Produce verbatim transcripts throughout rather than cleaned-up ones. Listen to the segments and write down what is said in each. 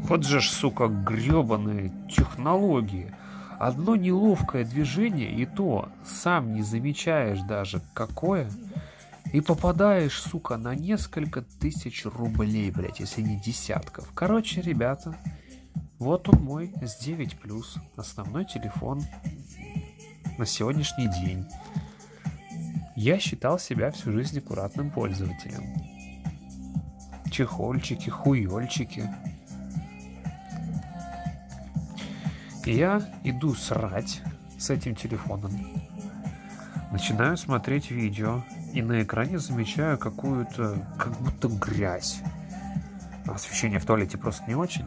Вот же ж, сука, гребаные технологии. Одно неловкое движение, и то сам не замечаешь даже какое, и попадаешь, сука, на несколько тысяч рублей, блядь, если не десятков. Короче, ребята, вот он мой эс девять плюс, основной телефон на сегодняшний день. Я считал себя всю жизнь аккуратным пользователем. Чехольчики, хуёльчики. И я иду срать с этим телефоном. Начинаю смотреть видео. И на экране замечаю какую-то, как будто грязь. Освещение в туалете просто не очень.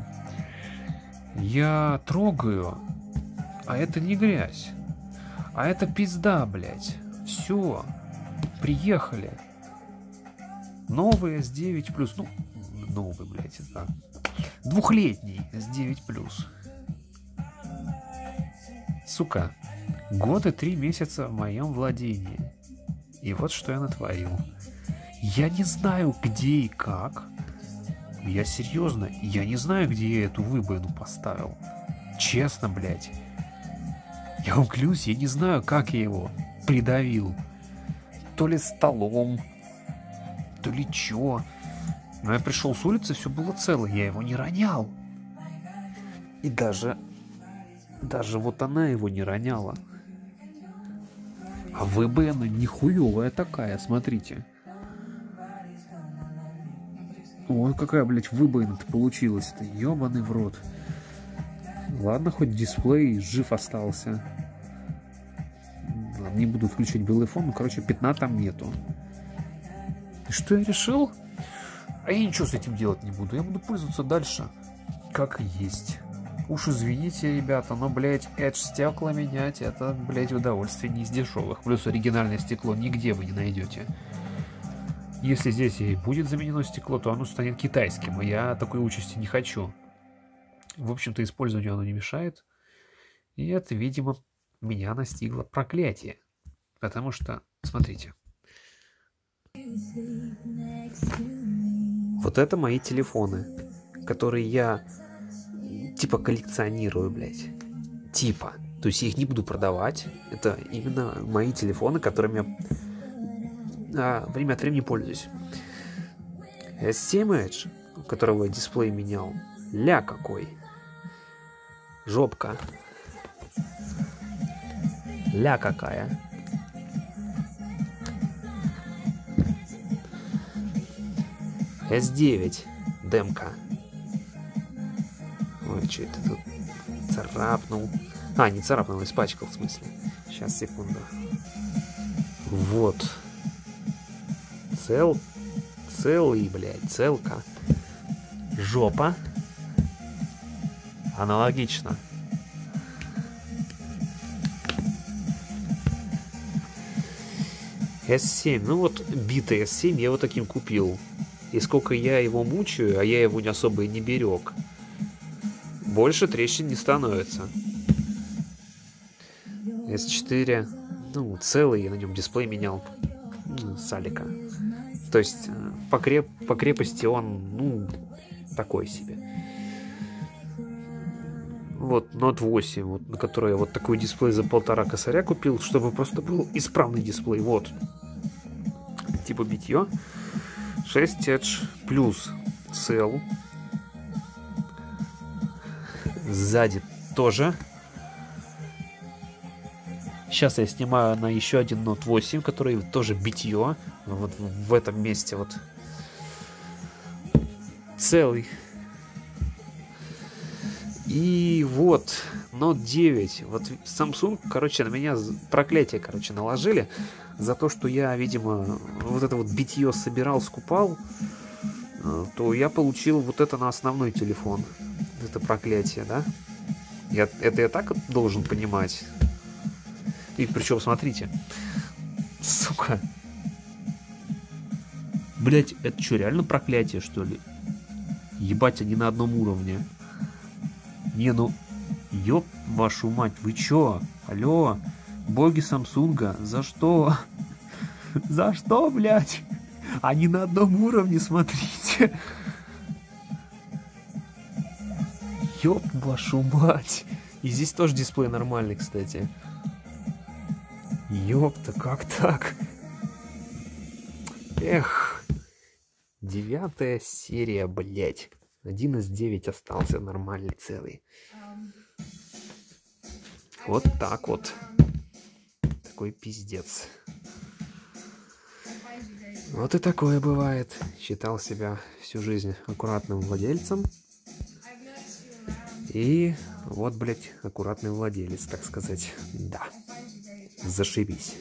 Я трогаю, а это не грязь. А это пизда, блядь. Все. Приехали. Новый эс девять плюс. Ну, новый, блядь, да. Двухлетний эс девять плюс. Сука, год и три месяца в моем владении. И вот что я натворил. Я не знаю, где и как. Я серьезно, я не знаю, где я эту выбоину поставил. Честно, блядь. Я вам клянусь, я не знаю, как я его придавил. То ли столом, то ли чё. Но я пришел с улицы, все было цело, я его не ронял. И даже... Даже вот она его не роняла. А выбоина нихуевая такая, смотрите. Ой, какая, блядь, выбоина-то получилась-то. Ёбаный в рот. Ладно, хоть дисплей жив остался. Ладно, не буду включать белый фон, но, короче, пятна там нету. И что я решил? А я ничего с этим делать не буду. Я буду пользоваться дальше, как есть. Уж извините, ребята, но, блядь, Edge стекла менять, это, блядь, удовольствие не из дешевых. Плюс оригинальное стекло нигде вы не найдете. Если здесь и будет заменено стекло, то оно станет китайским, а я такой участи не хочу. В общем-то, использованию оно не мешает. И это, видимо, меня настигло проклятие. Потому что, смотрите. Вот это мои телефоны, которые я... типа коллекционирую, блядь. Типа. То есть я их не буду продавать. Это именно мои телефоны, которыми я а, время от времени пользуюсь. эс семь Edge, у которого я дисплей менял. Ля какой. Жопка. Ля какая. эс девять. Демка. Ой, что это тут царапнул? А, не царапнул, испачкал, в смысле. Сейчас, секунду. Вот. Цел... Целый, блядь, целка. Жопа. Аналогично. эс семь. Ну вот, битый эс семь я вот таким купил. И сколько я его мучаю, а я его не особо и не берег. Больше трещин не становится. эс четыре, ну, целый, я на нем дисплей менял. Ну, с Алика. То есть, по, креп, по крепости он, ну, такой себе. Вот, Note восемь, вот, на который я вот такой дисплей за полтора косаря купил, чтобы просто был исправный дисплей. Вот. Типа битье. шесть Edge плюс Cell. Сзади тоже. Сейчас я снимаю на еще один Note восемь, который тоже битье. Вот в этом месте вот. Целый. И вот Note девять. Вот Samsung, короче, на меня проклятие, короче, наложили. За то, что я, видимо, вот это вот битье собирал, скупал. То я получил вот это на основной телефон. Это проклятие, да? Я, это я так должен понимать. И причем, смотрите. Сука. Блять, это что, реально проклятие, что ли? Ебать, они на одном уровне. Не, ну... Ёб вашу мать, вы чё? Алло? Боги Самсунга, за что? За что, блять? Они на одном уровне, смотрите. Ёб вашу мать. И здесь тоже дисплей нормальный, кстати. Ёпта, как так? Эх. Девятая серия, блять. Один из девять остался нормальный, целый. Вот так вот. Такой пиздец. Вот и такое бывает. Считал себя всю жизнь аккуратным владельцем. И вот, блядь, аккуратный владелец, так сказать. Да. Зашибись.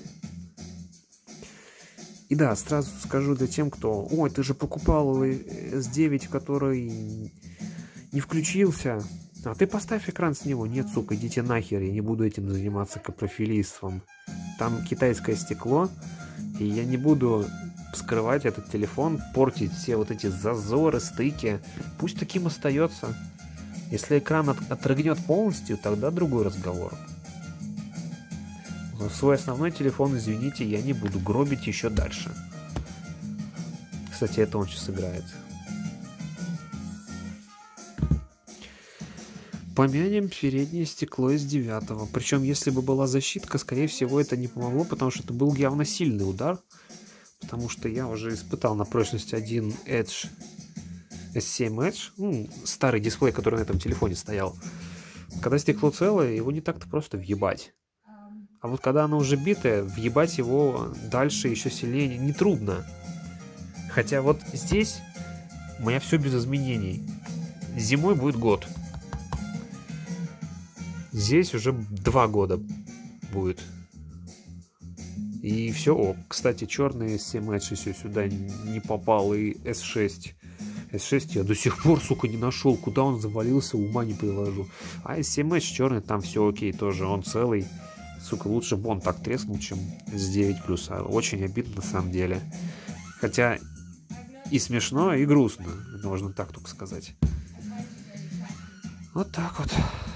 И да, сразу скажу для тем, кто... Ой, ты же покупал эс девять, который не включился. А ты поставь экран с него. Нет, сука, идите нахер. Я не буду этим заниматься капрофилийством. Там китайское стекло. И я не буду вскрывать этот телефон, портить все вот эти зазоры, стыки. Пусть таким остается. Если экран от, отрыгнет полностью, тогда другой разговор. Но свой основной телефон, извините, я не буду гробить еще дальше. Кстати, это он сейчас играет. Помянем переднее стекло из девятого. Причем, если бы была защитка, скорее всего, это не помогло, потому что это был явно сильный удар. Потому что я уже испытал на прочность один Edge, эс семь Edge, ну, старый дисплей, который на этом телефоне стоял. Когда стекло целое, его не так-то просто въебать. А вот когда оно уже битое, въебать его дальше еще сильнее нетрудно. Хотя вот здесь у меня все без изменений. Зимой будет год. Здесь уже два года будет. И все ок. Кстати, черный эс семь Edge еще сюда не попал. И эс шесть. эс шесть я до сих пор, сука, не нашел. Куда он завалился, ума не приложу. А эс семь Edge черный, там все окей тоже. Он целый. Сука, лучше бы он так треснул, чем эс девять плюс. Очень обидно на самом деле. Хотя и смешно, и грустно. Можно так только сказать. Вот так вот.